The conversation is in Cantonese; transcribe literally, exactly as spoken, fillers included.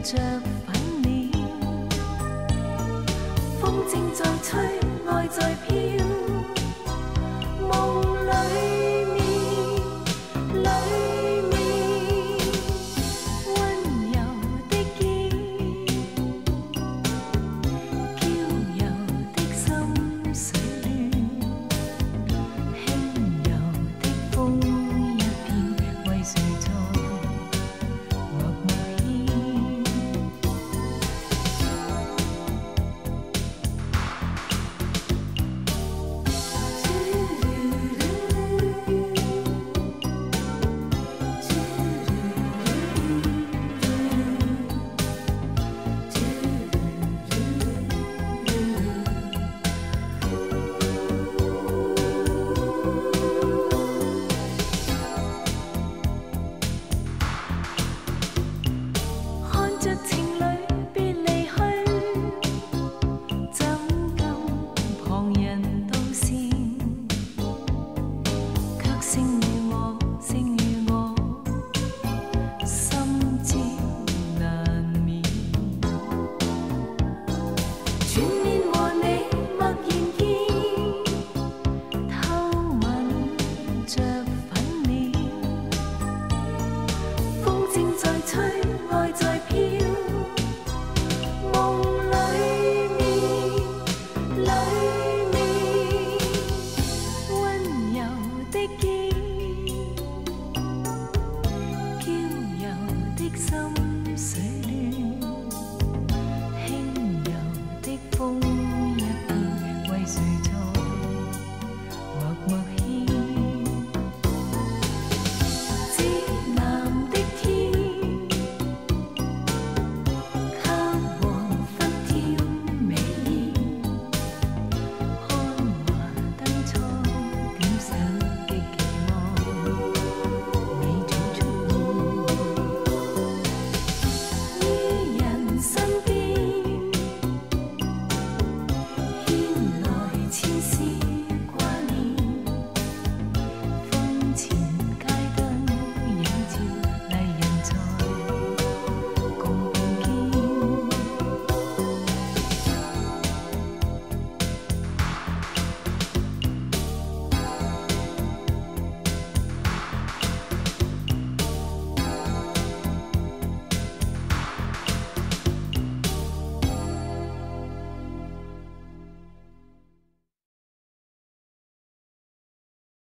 着粉臉，風正在吹，愛在飄，夢裏面，裏面溫柔的肩，嬌柔的心水暖，輕柔的風一片，為誰在默默牽？看着情侶別離去，怎禁旁人道歉？卻勝於我，勝於我，心焦難眠。轉面和你默然見，偷吻着粉臉，風正在吹，愛在飄，夢裏面，裏面溫柔的肩，嬌柔的心水。